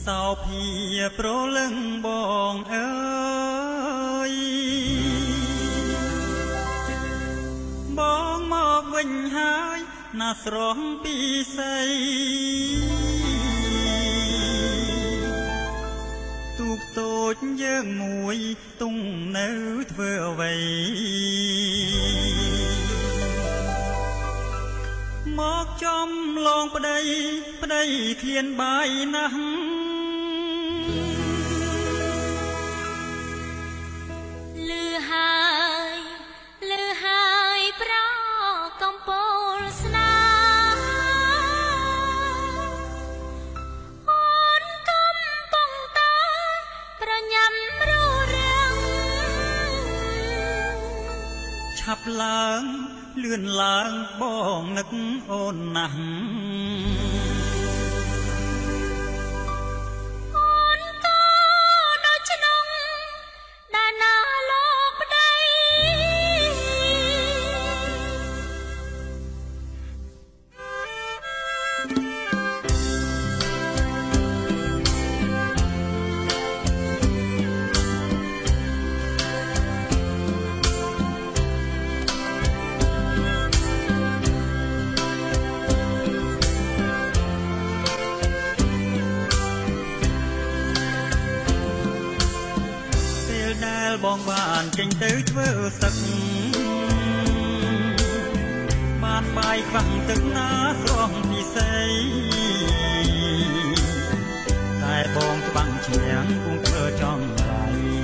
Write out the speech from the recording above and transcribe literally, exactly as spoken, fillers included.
សោភាប្រលឹងបងអើយបងមកវិញហើយណាស្រស់ពីស័យទូកតូចយើងមួយទុំនៅធ្វើអ្វីមកចំឡងប្តីប្តីឃ្លានបាយណាស់លឺហើយលឺហើយប្រកំពូលស្នាអូនកំពុងតប្រញាំររាំងឆាប់ឡើងលឿនឡើងបងនឹកអូនណាស់អូនក៏ដូចឆ្នាំដែលណាលោកប្តីបងបានចេញទៅធ្វើសឹកបានបាយខ្វះទឹកណាស្រស់ពិសេសតែបងច្បាំងឈ្នះគង់ធ្វើចង់ឡៃ